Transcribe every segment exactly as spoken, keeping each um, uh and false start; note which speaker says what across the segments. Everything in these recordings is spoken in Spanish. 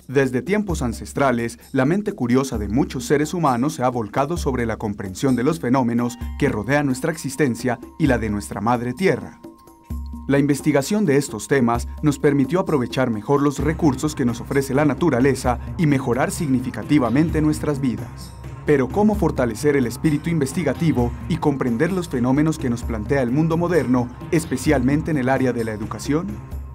Speaker 1: Desde tiempos ancestrales, la mente curiosa de muchos seres humanos se ha volcado sobre la comprensión de los fenómenos que rodean nuestra existencia y la de nuestra madre tierra. La investigación de estos temas nos permitió aprovechar mejor los recursos que nos ofrece la naturaleza y mejorar significativamente nuestras vidas. Pero ¿cómo fortalecer el espíritu investigativo y comprender los fenómenos que nos plantea el mundo moderno, especialmente en el área de la educación?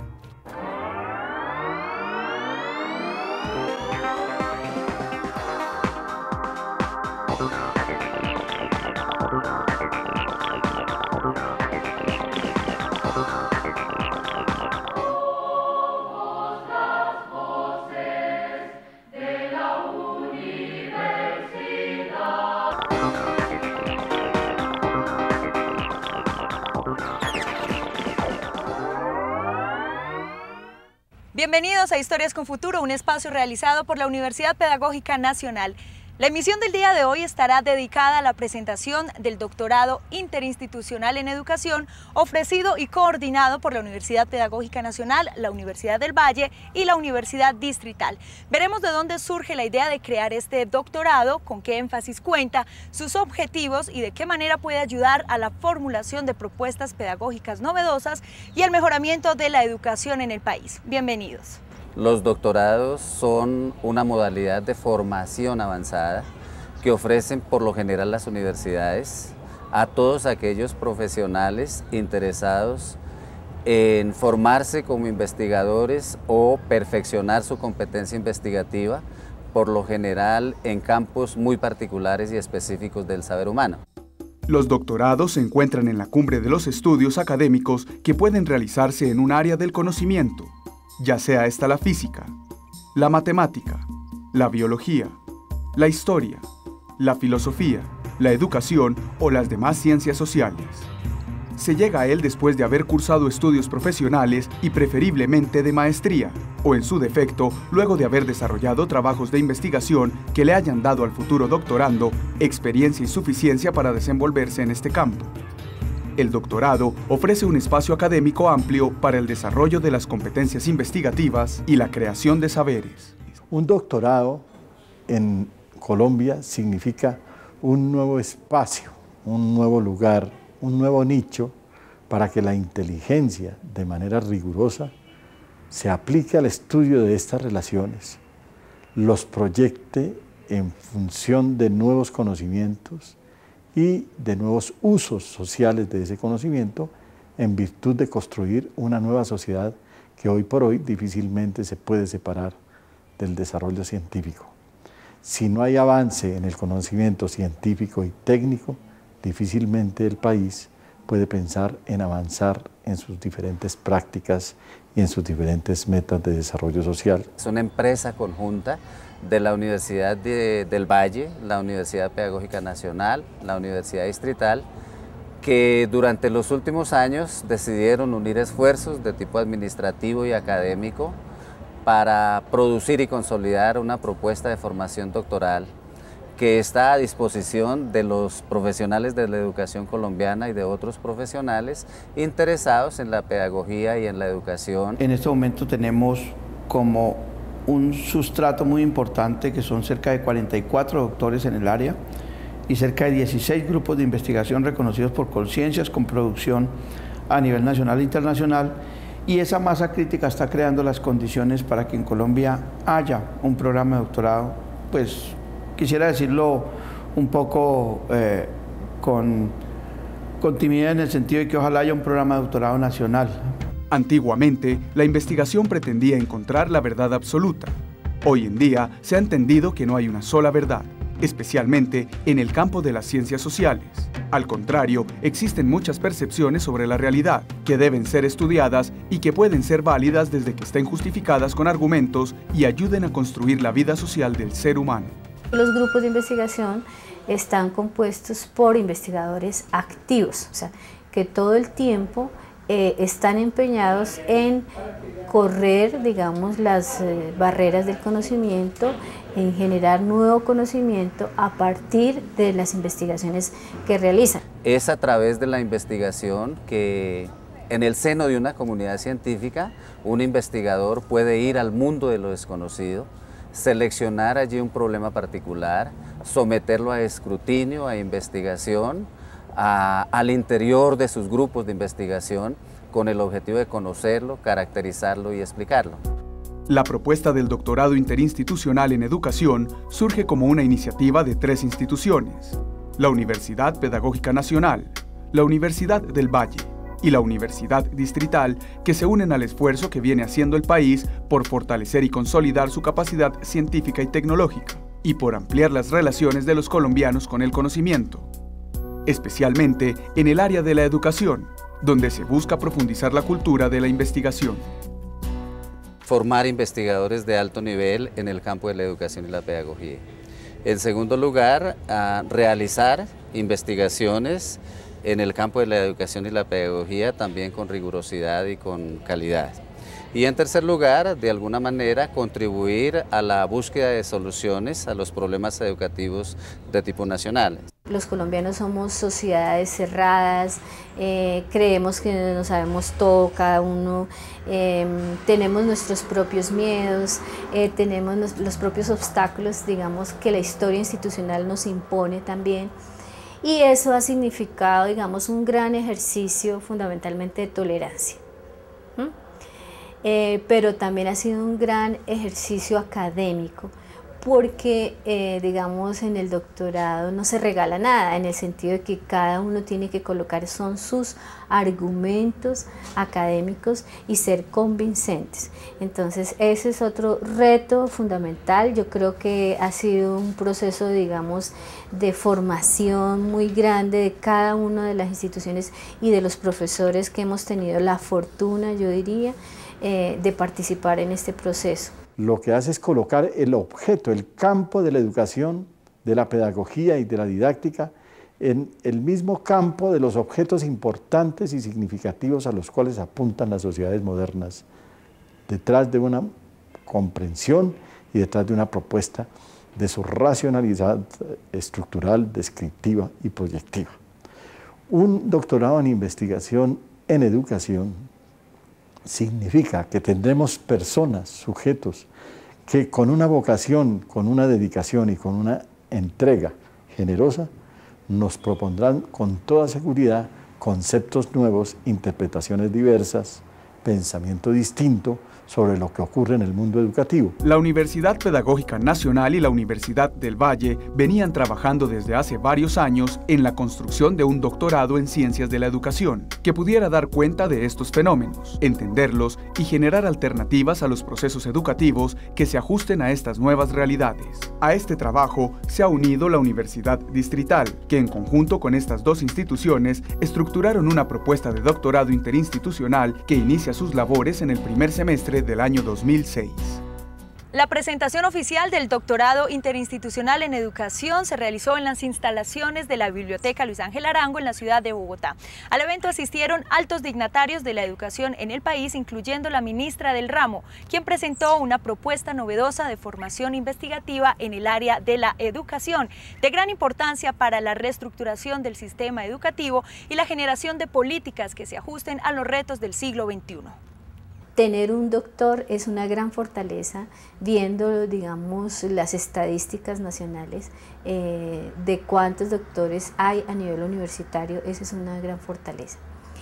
Speaker 2: Bienvenidos a Historias con Futuro, un espacio realizado por la Universidad Pedagógica Nacional. La emisión del día de hoy estará dedicada a la presentación del doctorado interinstitucional en educación ofrecido y coordinado por la Universidad Pedagógica Nacional, la Universidad del Valle y la Universidad Distrital. Veremos de dónde surge la idea de crear este doctorado, con qué énfasis cuenta, sus objetivos y de qué manera puede ayudar a la formulación de propuestas pedagógicas novedosas y al mejoramiento de la educación en el país. Bienvenidos.
Speaker 3: Los doctorados son una modalidad de formación avanzada que ofrecen por lo general las universidades a todos aquellos profesionales interesados en formarse como investigadores o perfeccionar su competencia investigativa, por lo general en campos muy particulares y específicos del saber humano.
Speaker 1: Los doctorados se encuentran en la cumbre de los estudios académicos que pueden realizarse en un área del conocimiento, ya sea esta la física, la matemática, la biología, la historia, la filosofía, la educación o las demás ciencias sociales. Se llega a él después de haber cursado estudios profesionales y preferiblemente de maestría, o en su defecto, luego de haber desarrollado trabajos de investigación que le hayan dado al futuro doctorando experiencia y suficiencia para desenvolverse en este campo. El doctorado ofrece un espacio académico amplio para el desarrollo de las competencias investigativas y la creación de saberes.
Speaker 4: Un doctorado en Colombia significa un nuevo espacio, un nuevo lugar, un nuevo nicho para que la inteligencia, de manera rigurosa, se aplique al estudio de estas relaciones, los proyecte en función de nuevos conocimientos y de nuevos usos sociales de ese conocimiento en virtud de construir una nueva sociedad que hoy por hoy difícilmente se puede separar del desarrollo científico. Si no hay avance en el conocimiento científico y técnico, difícilmente el país puede pensar en avanzar en sus diferentes prácticas y en sus diferentes metas de desarrollo social.
Speaker 3: Es una empresa conjunta de la Universidad de, del Valle, la Universidad Pedagógica Nacional, la Universidad Distrital, que durante los últimos años decidieron unir esfuerzos de tipo administrativo y académico para producir y consolidar una propuesta de formación doctoral que está a disposición de los profesionales de la educación colombiana y de otros profesionales interesados en la pedagogía y en la educación.
Speaker 5: En este momento tenemos como un sustrato muy importante que son cerca de cuarenta y cuatro doctores en el área y cerca de dieciséis grupos de investigación reconocidos por Colciencias con producción a nivel nacional e internacional, y esa masa crítica está creando las condiciones para que en Colombia haya un programa de doctorado, pues quisiera decirlo un poco eh, con, con timidez en el sentido de que ojalá haya un programa de doctorado nacional.
Speaker 1: Antiguamente, la investigación pretendía encontrar la verdad absoluta. Hoy en día se ha entendido que no hay una sola verdad, especialmente en el campo de las ciencias sociales. Al contrario, existen muchas percepciones sobre la realidad, que deben ser estudiadas y que pueden ser válidas desde que estén justificadas con argumentos y ayuden a construir la vida social del ser humano.
Speaker 6: Los grupos de investigación están compuestos por investigadores activos, o sea, que todo el tiempo eh, están empeñados en correr, digamos, las eh, barreras del conocimiento, en generar nuevo conocimiento a partir de las investigaciones que realizan.
Speaker 3: Es a través de la investigación que en el seno de una comunidad científica un investigador puede ir al mundo de lo desconocido, seleccionar allí un problema particular, someterlo a escrutinio, a investigación, a, al interior de sus grupos de investigación, con el objetivo de conocerlo, caracterizarlo y explicarlo.
Speaker 1: La propuesta del doctorado interinstitucional en educación surge como una iniciativa de tres instituciones: la Universidad Pedagógica Nacional, la Universidad del Valle y la Universidad Distrital, que se unen al esfuerzo que viene haciendo el país por fortalecer y consolidar su capacidad científica y tecnológica, y por ampliar las relaciones de los colombianos con el conocimiento, especialmente en el área de la educación, donde se busca profundizar la cultura de la investigación.
Speaker 3: Formar investigadores de alto nivel en el campo de la educación y la pedagogía. En segundo lugar, a realizar investigaciones en el campo de la educación y la pedagogía también con rigurosidad y con calidad. Y en tercer lugar, de alguna manera, contribuir a la búsqueda de soluciones a los problemas educativos de tipo nacional.
Speaker 6: Los colombianos somos sociedades cerradas, eh, creemos que no sabemos todo, cada uno, eh, tenemos nuestros propios miedos, eh, tenemos los, los propios obstáculos, digamos, que la historia institucional nos impone también. Y eso ha significado, digamos, un gran ejercicio fundamentalmente de tolerancia. ¿Mm? Eh, pero también ha sido un gran ejercicio académico, porque, eh, digamos, en el doctorado no se regala nada, en el sentido de que cada uno tiene que colocar, son sus argumentos académicos y ser convincentes. Entonces, ese es otro reto fundamental. Yo creo que ha sido un proceso, digamos, de formación muy grande de cada una de las instituciones y de los profesores que hemos tenido la fortuna, yo diría, eh, de participar en este proceso.
Speaker 4: Lo que hace es colocar el objeto, el campo de la educación, de la pedagogía y de la didáctica en el mismo campo de los objetos importantes y significativos a los cuales apuntan las sociedades modernas, detrás de una comprensión y detrás de una propuesta de su racionalidad estructural, descriptiva y proyectiva. Un doctorado en investigación en educación significa que tendremos personas, sujetos, que con una vocación, con una dedicación y con una entrega generosa, nos propondrán con toda seguridad conceptos nuevos, interpretaciones diversas, pensamiento distinto sobre lo que ocurre en el mundo educativo.
Speaker 1: La Universidad Pedagógica Nacional y la Universidad del Valle venían trabajando desde hace varios años en la construcción de un doctorado en Ciencias de la Educación, que pudiera dar cuenta de estos fenómenos, entenderlos y generar alternativas a los procesos educativos que se ajusten a estas nuevas realidades. A este trabajo se ha unido la Universidad Distrital, que en conjunto con estas dos instituciones estructuraron una propuesta de doctorado interinstitucional que inicia sus labores en el primer semestre del año dos mil seis.
Speaker 2: La presentación oficial del doctorado interinstitucional en educación se realizó en las instalaciones de la Biblioteca Luis Ángel Arango en la ciudad de Bogotá. Al evento asistieron altos dignatarios de la educación en el país, incluyendo la ministra del ramo, quien presentó una propuesta novedosa de formación investigativa en el área de la educación, de gran importancia para la reestructuración del sistema educativo y la generación de políticas que se ajusten a los retos del siglo veintiuno.
Speaker 6: Tener un doctor es una gran fortaleza, viendo, digamos, las estadísticas nacionales eh, de cuántos doctores hay a nivel universitario. Esa es una gran fortaleza.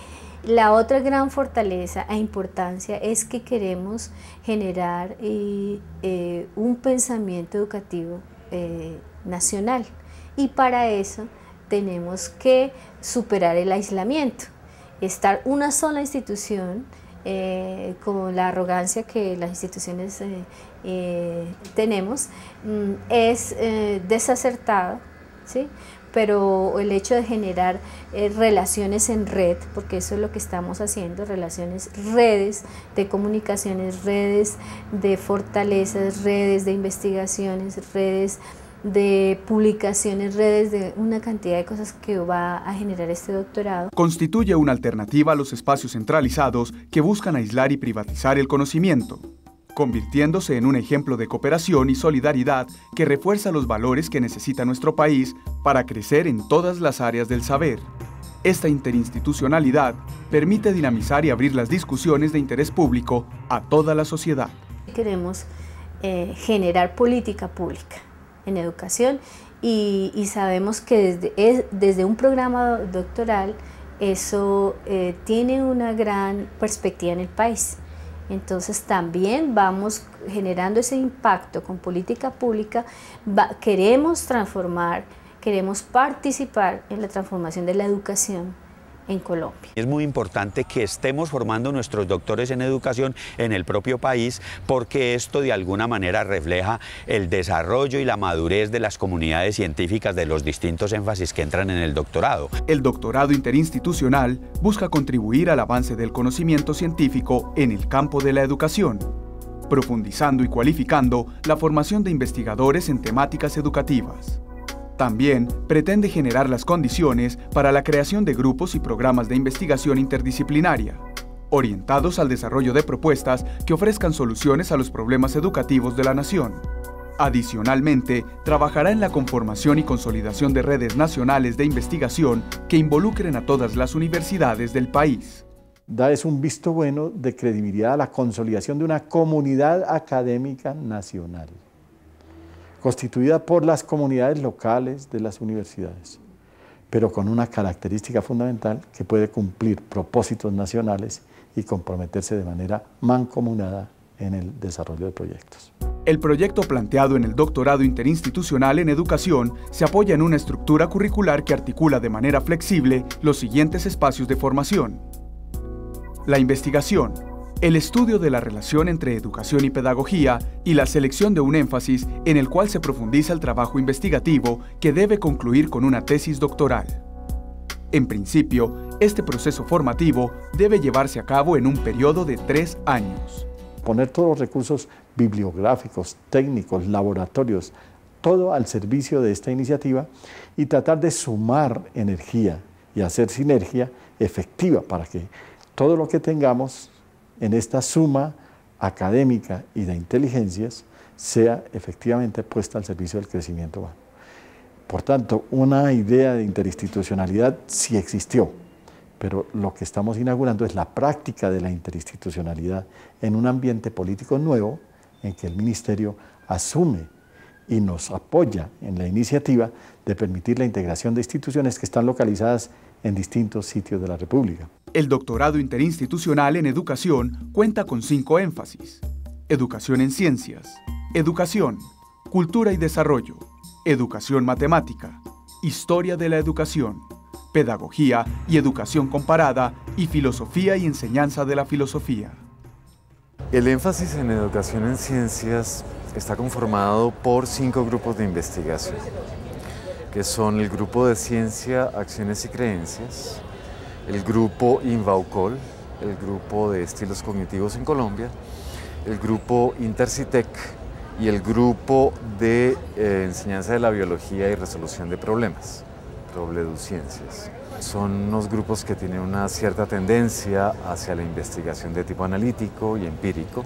Speaker 6: La otra gran fortaleza e importancia es que queremos generar eh, eh, un pensamiento educativo eh, nacional, y para eso tenemos que superar el aislamiento, estar una sola institución. Eh, con la arrogancia que las instituciones eh, eh, tenemos, mm, es eh, desacertado, ¿sí? Pero el hecho de generar eh, relaciones en red, porque eso es lo que estamos haciendo, relaciones, redes de comunicaciones, redes de fortalezas, redes de investigaciones, redes de publicaciones, redes de una cantidad de cosas que va a generar este doctorado.
Speaker 1: Constituye una alternativa a los espacios centralizados que buscan aislar y privatizar el conocimiento, convirtiéndose en un ejemplo de cooperación y solidaridad que refuerza los valores que necesita nuestro país para crecer en todas las áreas del saber. Esta interinstitucionalidad permite dinamizar y abrir las discusiones de interés público a toda la sociedad.
Speaker 6: Queremos eh, generar política pública en educación y, y sabemos que desde, es, desde un programa doctoral eso eh, tiene una gran perspectiva en el país. Entonces también vamos generando ese impacto con política pública, va, queremos transformar, queremos participar en la transformación de la educación en Colombia.
Speaker 7: Es muy importante que estemos formando nuestros doctores en educación en el propio país, porque esto de alguna manera refleja el desarrollo y la madurez de las comunidades científicas de los distintos énfasis que entran en el doctorado.
Speaker 1: El doctorado interinstitucional busca contribuir al avance del conocimiento científico en el campo de la educación, profundizando y cualificando la formación de investigadores en temáticas educativas. También pretende generar las condiciones para la creación de grupos y programas de investigación interdisciplinaria, orientados al desarrollo de propuestas que ofrezcan soluciones a los problemas educativos de la nación. Adicionalmente, trabajará en la conformación y consolidación de redes nacionales de investigación que involucren a todas las universidades del país.
Speaker 4: Da es un visto bueno de credibilidad a la consolidación de una comunidad académica nacional, constituida por las comunidades locales de las universidades, pero con una característica fundamental que puede cumplir propósitos nacionales y comprometerse de manera mancomunada en el desarrollo de proyectos.
Speaker 1: El proyecto planteado en el Doctorado Interinstitucional en Educación se apoya en una estructura curricular que articula de manera flexible los siguientes espacios de formación: la investigación, el estudio de la relación entre educación y pedagogía y la selección de un énfasis en el cual se profundiza el trabajo investigativo que debe concluir con una tesis doctoral. En principio, este proceso formativo debe llevarse a cabo en un periodo de tres años.
Speaker 4: Poner todos los recursos bibliográficos, técnicos, laboratorios, todo al servicio de esta iniciativa y tratar de sumar energía y hacer sinergia efectiva para que todo lo que tengamos en esta suma académica y de inteligencias sea efectivamente puesta al servicio del crecimiento humano. Por tanto, una idea de interinstitucionalidad sí existió, pero lo que estamos inaugurando es la práctica de la interinstitucionalidad en un ambiente político nuevo en que el Ministerio asume y nos apoya en la iniciativa de permitir la integración de instituciones que están localizadas en distintos sitios de la República.
Speaker 1: El Doctorado Interinstitucional en Educación cuenta con cinco énfasis: educación en ciencias, educación, cultura y desarrollo, educación matemática, historia de la educación, pedagogía y educación comparada y filosofía y enseñanza de la filosofía.
Speaker 8: El énfasis en educación en ciencias está conformado por cinco grupos de investigación, que son el grupo de Ciencia, Acciones y Creencias, el grupo INVAUCOL, el grupo de Estilos Cognitivos en Colombia, el grupo INTERCITEC y el grupo de eh, Enseñanza de la Biología y Resolución de Problemas, Probledusciencias. Son unos grupos que tienen una cierta tendencia hacia la investigación de tipo analítico y empírico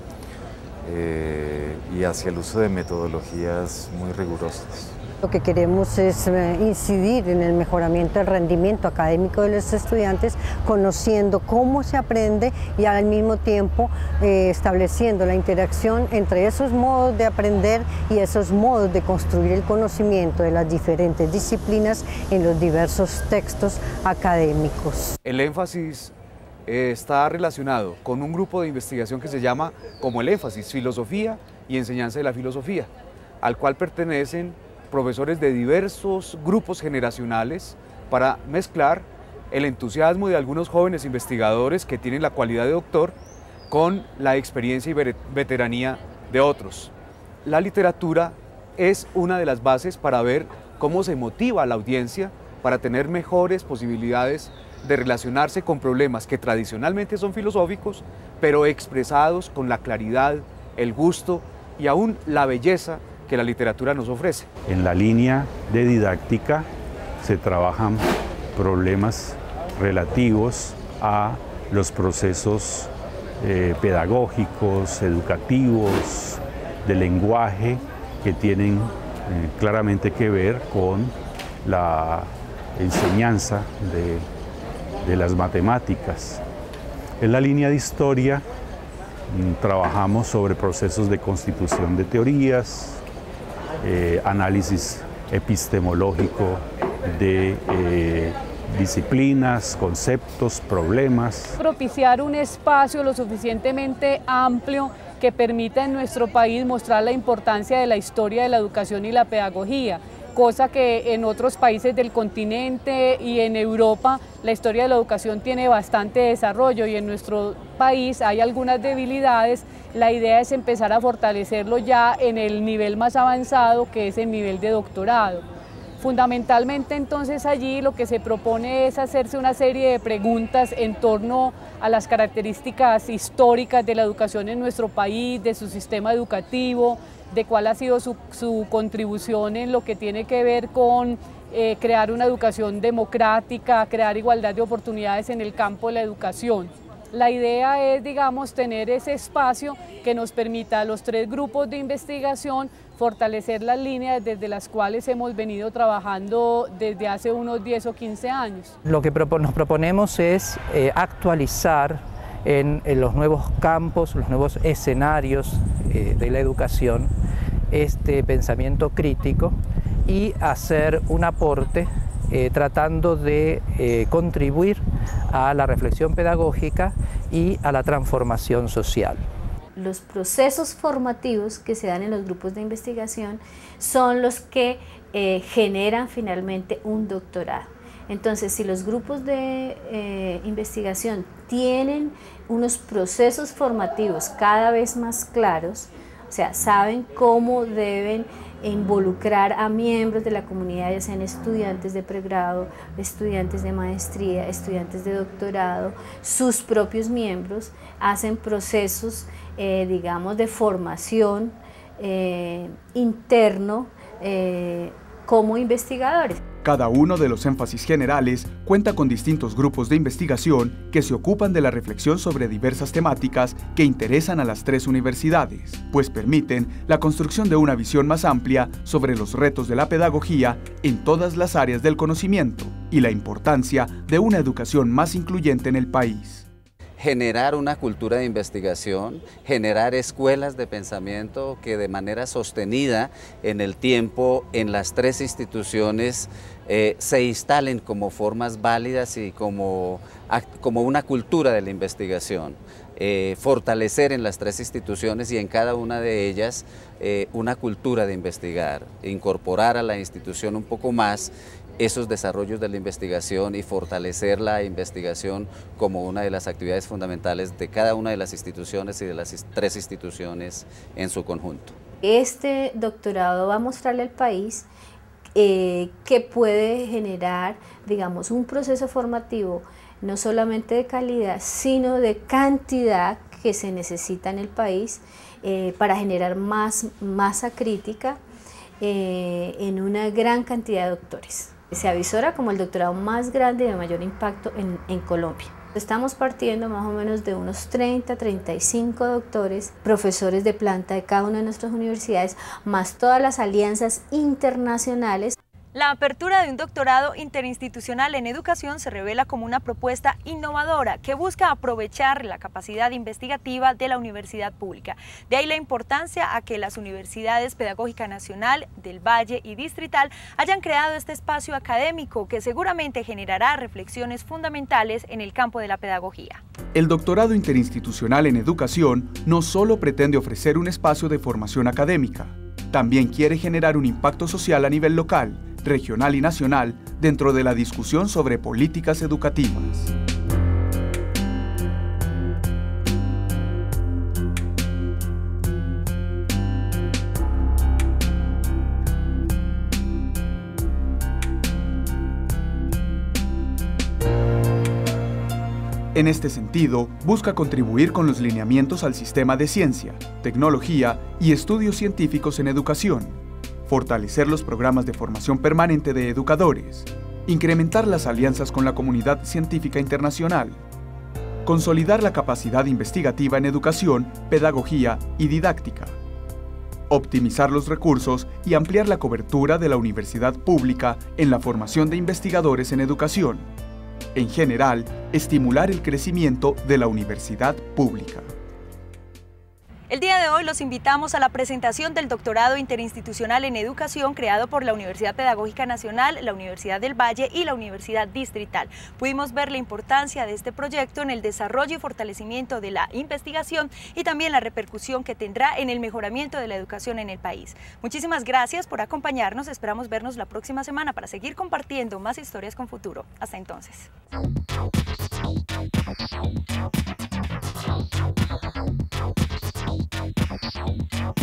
Speaker 8: eh, y hacia el uso de metodologías muy rigurosas.
Speaker 9: Lo que queremos es incidir en el mejoramiento del rendimiento académico de los estudiantes, conociendo cómo se aprende y al mismo tiempo eh, estableciendo la interacción entre esos modos de aprender y esos modos de construir el conocimiento de las diferentes disciplinas en los diversos textos académicos.
Speaker 10: El énfasis eh, está relacionado con un grupo de investigación que se llama como el énfasis, Filosofía y Enseñanza de la Filosofía, al cual pertenecen profesores de diversos grupos generacionales para mezclar el entusiasmo de algunos jóvenes investigadores que tienen la cualidad de doctor con la experiencia y veteranía de otros. La literatura es una de las bases para ver cómo se motiva a la audiencia para tener mejores posibilidades de relacionarse con problemas que tradicionalmente son filosóficos, pero expresados con la claridad, el gusto y aún la belleza que la literatura nos ofrece.
Speaker 11: En la línea de didáctica se trabajan problemas relativos a los procesos eh, pedagógicos, educativos, de lenguaje, que tienen eh, claramente que ver con la enseñanza de, de las matemáticas. En la línea de historia Trabajamos sobre procesos de constitución de teorías, eh, análisis epistemológico de eh, disciplinas, conceptos, problemas.
Speaker 12: Propiciar un espacio lo suficientemente amplio que permita en nuestro país mostrar la importancia de la historia de la educación y la pedagogía, cosa que en otros países del continente y en Europa la historia de la educación tiene bastante desarrollo y en nuestro país hay algunas debilidades. La idea es empezar a fortalecerlo ya en el nivel más avanzado, que es el nivel de doctorado. Fundamentalmente entonces allí lo que se propone es hacerse una serie de preguntas en torno a las características históricas de la educación en nuestro país, de su sistema educativo, de cuál ha sido su, su contribución en lo que tiene que ver con eh, crear una educación democrática, crear igualdad de oportunidades en el campo de la educación. La idea es, digamos, tener ese espacio que nos permita a los tres grupos de investigación fortalecer las líneas desde las cuales hemos venido trabajando desde hace unos diez o quince años.
Speaker 13: Lo que nos proponemos es eh, actualizar en, en los nuevos campos, los nuevos escenarios eh, de la educación, este pensamiento crítico y hacer un aporte eh, tratando de eh, contribuir a la reflexión pedagógica y a la transformación social.
Speaker 6: Los procesos formativos que se dan en los grupos de investigación son los que eh, generan finalmente un doctorado. Entonces, si los grupos de eh, investigación tienen unos procesos formativos cada vez más claros, o sea, saben cómo deben involucrar a miembros de la comunidad, ya sean estudiantes de pregrado, estudiantes de maestría, estudiantes de doctorado, sus propios miembros hacen procesos, eh, digamos, de formación eh, interno eh, como investigadores.
Speaker 1: Cada uno de los énfasis generales cuenta con distintos grupos de investigación que se ocupan de la reflexión sobre diversas temáticas que interesan a las tres universidades, pues permiten la construcción de una visión más amplia sobre los retos de la pedagogía en todas las áreas del conocimiento y la importancia de una educación más incluyente en el país.
Speaker 3: Generar una cultura de investigación, generar escuelas de pensamiento que de manera sostenida en el tiempo en las tres instituciones eh, se instalen como formas válidas y como, como una cultura de la investigación. Eh, fortalecer en las tres instituciones y en cada una de ellas eh, una cultura de investigar, incorporar a la institución un poco más esos desarrollos de la investigación y fortalecer la investigación como una de las actividades fundamentales de cada una de las instituciones y de las tres instituciones en su conjunto.
Speaker 6: Este doctorado va a mostrarle al país eh, que puede generar, digamos, un proceso formativo no solamente de calidad, sino de cantidad que se necesita en el país eh, para generar más masa crítica eh, en una gran cantidad de doctores. Se avisora como el doctorado más grande y de mayor impacto en, en Colombia. Estamos partiendo más o menos de unos treinta, treinta y cinco doctores, profesores de planta de cada una de nuestras universidades, más todas las alianzas internacionales.
Speaker 2: La apertura de un doctorado interinstitucional en educación se revela como una propuesta innovadora que busca aprovechar la capacidad investigativa de la universidad pública. De ahí la importancia a que las universidades Pedagógica Nacional, del Valle y Distrital hayan creado este espacio académico que seguramente generará reflexiones fundamentales en el campo de la pedagogía.
Speaker 1: El doctorado interinstitucional en educación no solo pretende ofrecer un espacio de formación académica, también quiere generar un impacto social a nivel local, regional y nacional dentro de la discusión sobre políticas educativas. En este sentido, busca contribuir con los lineamientos al sistema de ciencia, tecnología y estudios científicos en educación, fortalecer los programas de formación permanente de educadores, incrementar las alianzas con la comunidad científica internacional, consolidar la capacidad investigativa en educación, pedagogía y didáctica, optimizar los recursos y ampliar la cobertura de la universidad pública en la formación de investigadores en educación. En general, estimular el crecimiento de la universidad pública.
Speaker 2: El día de hoy los invitamos a la presentación del doctorado interinstitucional en educación creado por la Universidad Pedagógica Nacional, la Universidad del Valle y la Universidad Distrital. Pudimos ver la importancia de este proyecto en el desarrollo y fortalecimiento de la investigación y también la repercusión que tendrá en el mejoramiento de la educación en el país. Muchísimas gracias por acompañarnos, esperamos vernos la próxima semana para seguir compartiendo más historias con futuro. Hasta entonces. Thank you.